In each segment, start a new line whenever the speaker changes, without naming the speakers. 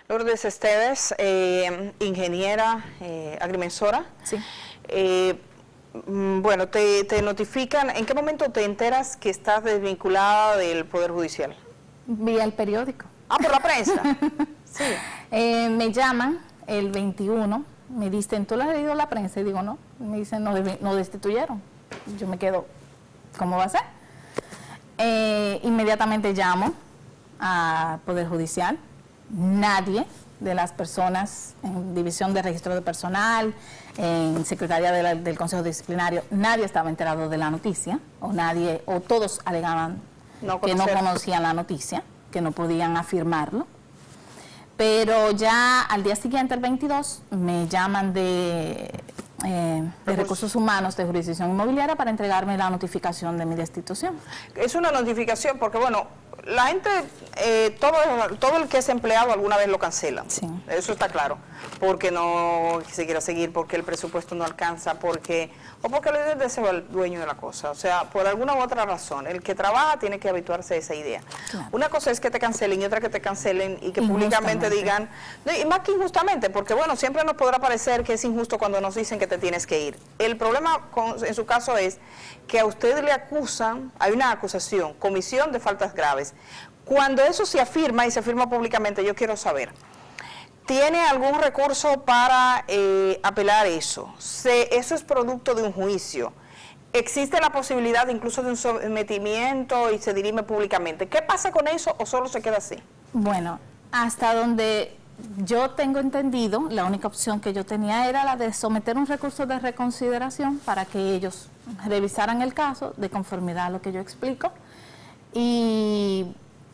Lourdes Esteves, ingeniera, agrimensora.
Sí.
Bueno, te notifican, ¿en qué momento te enteras que estás desvinculada del Poder Judicial?
Vía el periódico.
Ah, por la prensa. Sí.
Me llaman el 21, me dicen, ¿tú lo has leído la prensa? Y digo, no. Me dicen, no destituyeron. Yo me quedo, ¿cómo va a ser? Inmediatamente llamo al Poder Judicial. Nadie de las personas en División de Registro de Personal, en Secretaría del Consejo Disciplinario, nadie estaba enterado de la noticia, o todos alegaban que no conocían la noticia, que no podían afirmarlo. Pero ya al día siguiente, el 22, me llaman de Recursos Humanos de Jurisdicción Inmobiliaria para entregarme la notificación de mi destitución. Es una notificación porque, bueno, la gente, todo el que es empleado alguna vez lo cancela. Sí. Eso está claro. Porque no se quiera seguir, porque el presupuesto no alcanza, o porque el líder sea el dueño de la cosa. O sea, por alguna u otra razón. El que trabaja tiene que habituarse a esa idea. Claro. Una cosa es que te cancelen y otra que te cancelen y que públicamente digan, no, y más que injustamente, porque bueno, siempre nos podrá parecer que es injusto cuando nos dicen que te tienes que ir. El problema en su caso es que a usted le acusan, hay una acusación, comisión de faltas graves. Cuando eso se afirma y se afirma públicamente, yo quiero saber, ¿tiene algún recurso para apelar eso? ¿Eso es producto de un juicio? ¿Existe la posibilidad incluso de un sometimiento y se dirime públicamente? ¿Qué pasa con eso o solo se queda así? Bueno, hasta donde yo tengo entendido, la única opción que yo tenía era la de someter un recurso de reconsideración para que ellos revisaran el caso de conformidad a lo que yo explico y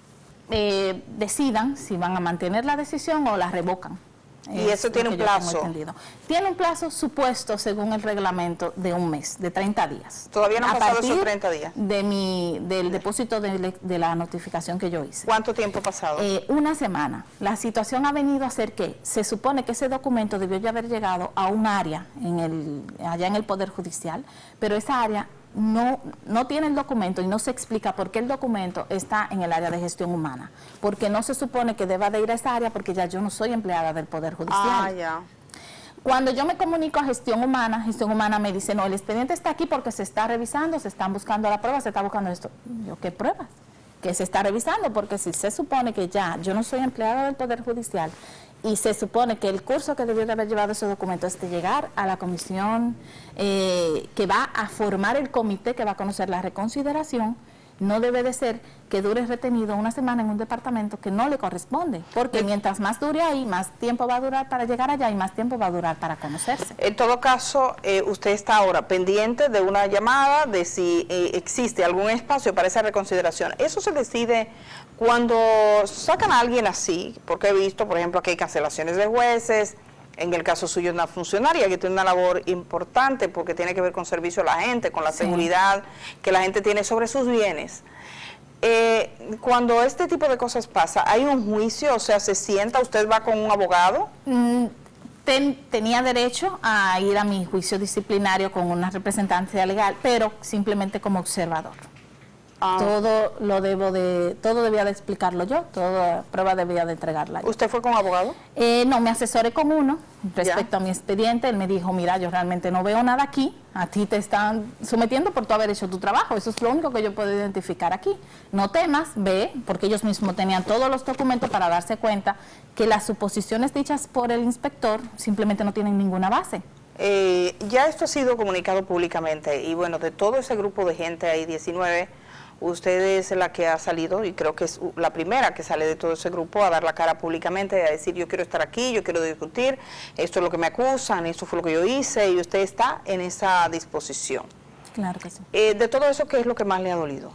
decidan si van a mantener la decisión o la revocan. ¿Y eso tiene un plazo? Tiene un plazo supuesto, según el reglamento, de un mes, de 30 días. ¿Todavía no han pasado esos 30 días? Del depósito de la notificación que yo hice. ¿Cuánto tiempo ha pasado? Una semana. La situación ha venido a ser que se supone que ese documento debió ya haber llegado a un área allá en el Poder Judicial, pero esa área no tiene el documento y no se explica por qué el documento está en el área de gestión humana, porque no se supone que deba de ir a esa área porque ya yo no soy empleada del Poder Judicial. Ya. Cuando yo me comunico a gestión humana me dice, no, el expediente está aquí porque se está revisando, se están buscando la prueba, se está buscando esto. Yo, ¿qué pruebas? Que se está revisando, porque si se supone que ya yo no soy empleada del Poder Judicial y se supone que el curso que debió de haber llevado ese documento es de llegar a la comisión que va a formar el comité que va a conocer la reconsideración, no debe de ser que dure retenido una semana en un departamento que no le corresponde, porque mientras más dure ahí, más tiempo va a durar para llegar allá y más tiempo va a durar para conocerse. En todo caso, usted está ahora pendiente de una llamada de si existe algún espacio para esa reconsideración. Eso se decide cuando sacan a alguien así, porque he visto, por ejemplo, que hay cancelaciones de jueces. En el caso suyo, una funcionaria que tiene una labor importante porque tiene que ver con servicio a la gente, con la seguridad que la gente tiene sobre sus bienes. Cuando este tipo de cosas pasa, ¿hay un juicio? O sea, ¿se sienta, usted va con un abogado? Tenía derecho a ir a mi juicio disciplinario con una representante legal, pero simplemente como observador. Todo debía de explicarlo yo, toda prueba debía de entregarla yo. ¿Usted fue con abogado? No, me asesoré con uno respecto a mi expediente. Él me dijo, mira, yo realmente no veo nada aquí, a ti te están sometiendo por tu haber hecho tu trabajo, eso es lo único que yo puedo identificar aquí. No temas, ve, porque ellos mismos tenían todos los documentos para darse cuenta que las suposiciones dichas por el inspector simplemente no tienen ninguna base. Ya esto ha sido comunicado públicamente y bueno, de todo ese grupo de gente, hay 19, usted es la que ha salido y creo que es la primera que sale de todo ese grupo a dar la cara públicamente, a decir yo quiero estar aquí, yo quiero discutir, esto es lo que me acusan, esto fue lo que yo hice y usted está en esa disposición. Claro que sí. De todo eso, ¿qué es lo que más le ha dolido?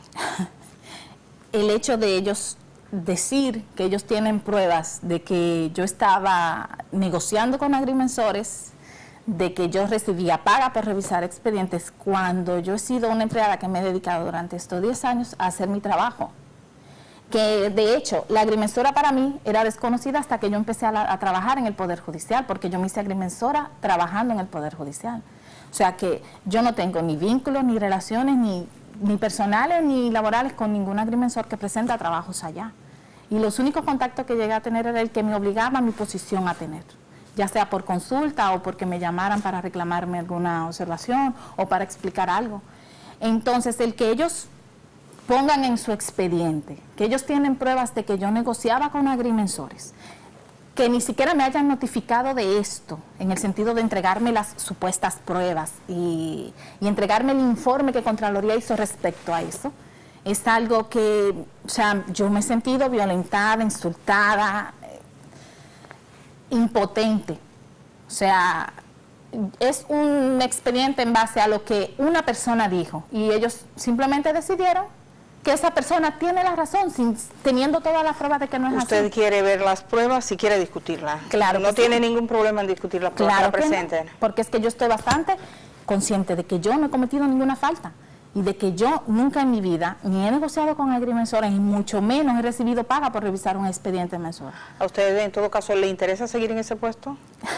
El hecho de ellos decir que ellos tienen pruebas de que yo estaba negociando con agrimensores, de que yo recibía paga por revisar expedientes, cuando yo he sido una empleada que me he dedicado durante estos 10 años a hacer mi trabajo. Que de hecho, la agrimensora para mí era desconocida hasta que yo empecé a trabajar en el Poder Judicial, porque yo me hice agrimensora trabajando en el Poder Judicial. O sea que yo no tengo ni vínculos, ni relaciones, ni personales, ni laborales con ningún agrimensor que presenta trabajos allá. Y los únicos contactos que llegué a tener era el que me obligaba a mi posición a tener, ya sea por consulta o porque me llamaran para reclamarme alguna observación o para explicar algo. Entonces, el que ellos pongan en su expediente que ellos tienen pruebas de que yo negociaba con agrimensores, que ni siquiera me hayan notificado de esto, en el sentido de entregarme las supuestas pruebas y entregarme el informe que Contraloría hizo respecto a eso, es algo que, o sea, yo me he sentido violentada, insultada, impotente. O sea, es un expediente en base a lo que una persona dijo y ellos simplemente decidieron que esa persona tiene la razón, teniendo todas las pruebas de que no es así.
Usted quiere ver las pruebas y quiere discutirlas.
Claro.
No tiene ningún problema en discutir las pruebas que la presenten.
No, porque es que yo estoy bastante consciente de que yo no he cometido ninguna falta y de que yo nunca en mi vida ni he negociado con agrimensores y mucho menos he recibido paga por revisar un expediente mensual.
¿A usted en todo caso le interesa seguir en ese puesto?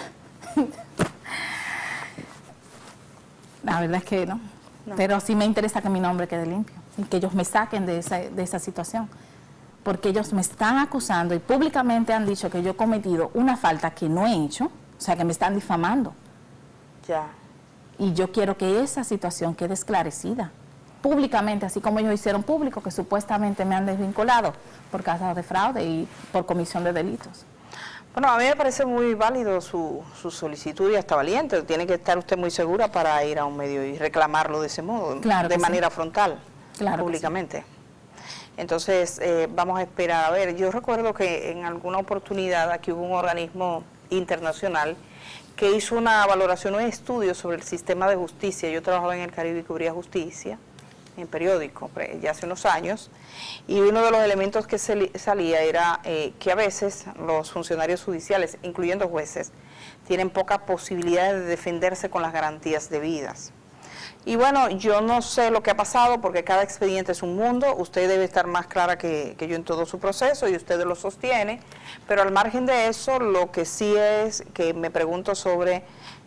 La verdad es que no. Pero sí me interesa que mi nombre quede limpio y que ellos me saquen de esa situación, porque ellos me están acusando y públicamente han dicho que yo he cometido una falta que no he hecho, o sea que me están difamando.
Ya.
Y yo quiero que esa situación quede esclarecida públicamente, así como ellos hicieron público que supuestamente me han desvinculado por casos de fraude y por comisión de delitos.
Bueno, a mí me parece muy válido su solicitud y hasta valiente. Tiene que estar usted muy segura para ir a un medio y reclamarlo de ese modo, de manera frontal, públicamente. Entonces, vamos a esperar. A ver, yo recuerdo que en alguna oportunidad aquí hubo un organismo internacional que hizo una valoración, un estudio sobre el sistema de justicia. Yo trabajaba en el Caribe y cubría justicia en periódico, ya hace unos años, y uno de los elementos que salía era que a veces los funcionarios judiciales, incluyendo jueces, tienen poca posibilidad de defenderse con las garantías debidas. Y bueno, yo no sé lo que ha pasado porque cada expediente es un mundo, usted debe estar más clara que yo en todo su proceso y usted lo sostiene, pero al margen de eso, lo que sí es que me pregunto sobre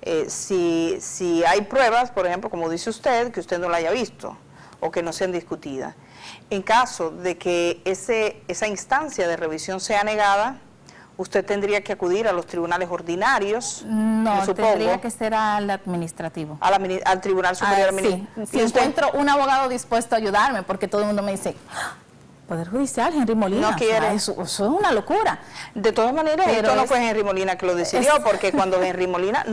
si hay pruebas, por ejemplo, como dice usted, que usted no la haya visto o que no sean discutidas. En caso de que esa instancia de revisión sea negada, usted tendría que acudir a los tribunales ordinarios.
No, tendría que ser al administrativo.
Al Tribunal Superior Administrativo.
Sí, si encuentro un abogado dispuesto a ayudarme, porque todo el mundo me dice, Poder Judicial, Henry Molina,
no quiere.
O sea, eso es una locura.
De todas maneras, pero esto no fue Henry Molina que lo decidió, porque cuando Henry Molina,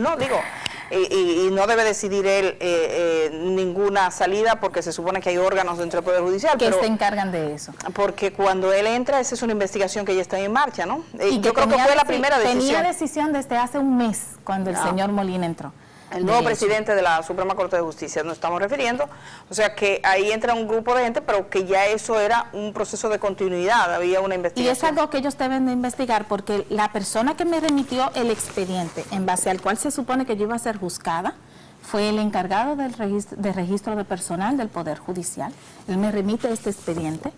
y no debe decidir él ninguna salida, porque se supone que hay órganos dentro del Poder Judicial.
Que se encargan de eso.
Porque cuando él entra, esa es una investigación que ya está en marcha, ¿no? Y yo creo que fue la primera decisión.
Tenía decisión desde hace un mes, cuando el señor Molina entró.
El nuevo presidente de la Suprema Corte de Justicia, nos estamos refiriendo. O sea que ahí entra un grupo de gente, pero que ya eso era un proceso de continuidad, había una investigación.
Y es algo que ellos deben de investigar, porque la persona que me remitió el expediente, en base al cual se supone que yo iba a ser juzgada, fue el encargado del registro de personal del Poder Judicial. Él me remite este expediente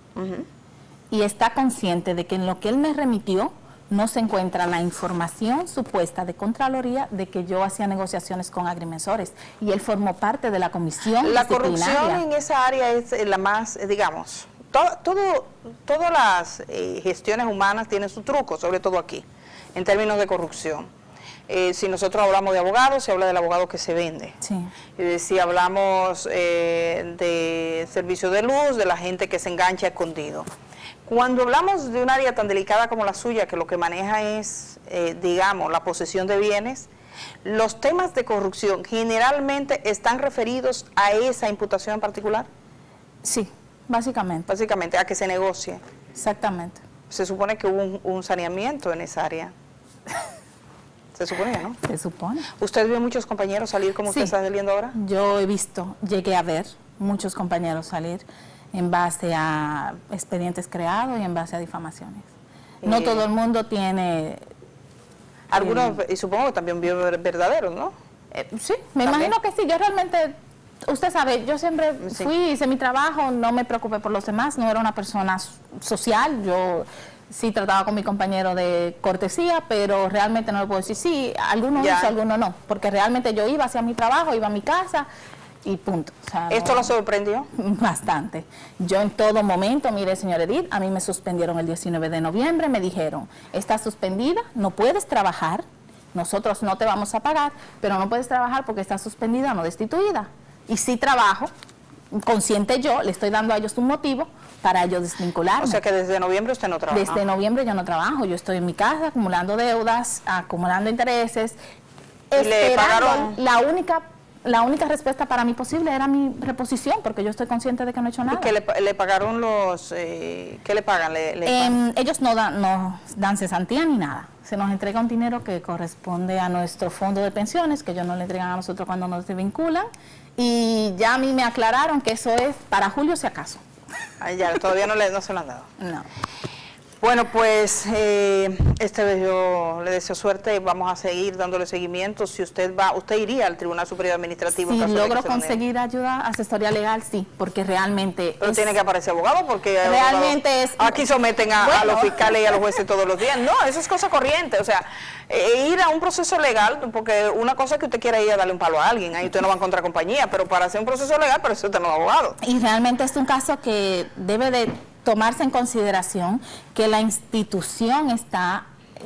y está consciente de que en lo que él me remitió no se encuentra la información supuesta de Contraloría de que yo hacía negociaciones con agrimensores, y él formó parte de la comisión
La corrupción en esa área es la más, digamos, todas las gestiones humanas tienen su truco, sobre todo aquí, en términos de corrupción. Si nosotros hablamos de abogados, se habla del abogado que se vende.
Sí.
Si hablamos de servicio de luz, de la gente que se engancha escondido. Cuando hablamos de un área tan delicada como la suya, que lo que maneja es, digamos, la posesión de bienes, los temas de corrupción generalmente están referidos a esa imputación en particular.
Sí, básicamente.
Básicamente, a que se negocie.
Exactamente.
Se supone que hubo un saneamiento en esa área. Se supone, ¿no?
Se supone.
¿Usted vio muchos compañeros salir como usted está saliendo ahora?
Yo he visto, llegué a ver muchos compañeros salir en base a expedientes creados y en base a difamaciones. No todo el mundo tiene...
Algunos, y supongo que también vio verdaderos, ¿no?
Sí, me imagino que sí. Yo realmente, usted sabe, yo siempre fui, hice mi trabajo, no me preocupé por los demás, no era una persona social, yo sí trataba con mi compañero de cortesía, pero realmente no le puedo decir, sí, algunos hizo, algunos no, porque realmente yo iba hacia mi trabajo, iba a mi casa, y punto. O sea,
¿Esto lo sorprendió?
Bastante. Yo en todo momento, mire, señor Edith, a mí me suspendieron el 19 de noviembre, me dijeron, estás suspendida, no puedes trabajar, nosotros no te vamos a pagar, pero no puedes trabajar porque estás suspendida, no destituida. Y sí trabajo, consciente yo, le estoy dando a ellos un motivo para ellos desvincularme.
O sea que desde noviembre usted no trabaja.
Desde noviembre yo no trabajo, yo estoy en mi casa acumulando deudas, acumulando intereses, esperando. La única respuesta para mí posible era mi reposición, porque yo estoy consciente de que no he hecho nada.
¿Y qué le pagaron los, qué le pagan?
Ellos no dan cesantía ni nada. Se nos entrega un dinero que corresponde a nuestro fondo de pensiones, que ellos no le entregan a nosotros cuando nos desvinculan, y ya a mí me aclararon que eso es para julio si acaso.
Ya, todavía no se lo han dado.
No.
Bueno, pues esta vez yo le deseo suerte y vamos a seguir dándole seguimiento. Si usted iría al Tribunal Superior Administrativo.
Si logro conseguir ayuda, asesoría legal, sí, porque realmente...
Pero tiene que aparecer abogado porque...
Realmente
aquí someten a los fiscales y a los jueces todos los días. No, eso es cosa corriente. O sea, ir a un proceso legal, porque una cosa es que usted quiera ir a darle un palo a alguien, ahí usted no va a encontrar compañía, pero para hacer un proceso legal, para eso usted no es abogado.
Y realmente es un caso que debe de tomarse en consideración que la institución está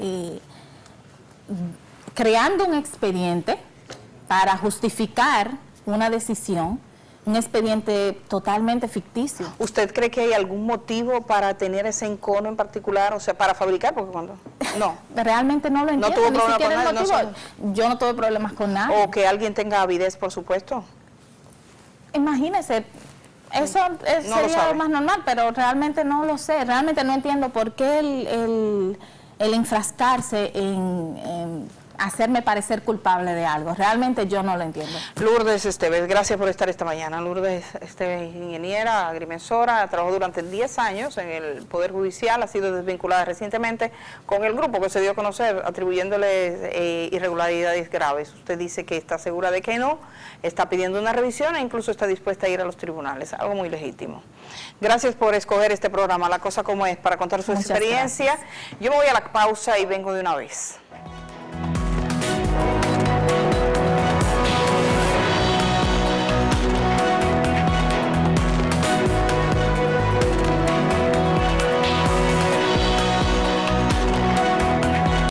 creando un expediente para justificar una decisión, un expediente totalmente ficticio.
¿Usted cree que hay algún motivo para tener ese encono en particular, o sea, para fabricar? Porque cuando no.
Realmente no lo entiendo.
¿No tuvo problemas con nadie?
Yo no tuve problemas con nadie.
¿O que alguien tenga avidez, por supuesto?
Imagínese. Eso sería lo más normal, pero realmente no lo sé. Realmente no entiendo por qué el enfrascarse en hacerme parecer culpable de algo. Realmente yo no lo entiendo.
Lourdes Esteves, gracias por estar esta mañana. Lourdes Esteves, ingeniera, agrimensora, trabajó durante 10 años en el Poder Judicial, ha sido desvinculada recientemente con el grupo que se dio a conocer atribuyéndole irregularidades graves. Usted dice que está segura de que no, está pidiendo una revisión e incluso está dispuesta a ir a los tribunales, algo muy legítimo. Gracias por escoger este programa, La Cosa Como Es, para contar su experiencia. Yo me voy a la pausa y vengo de una vez.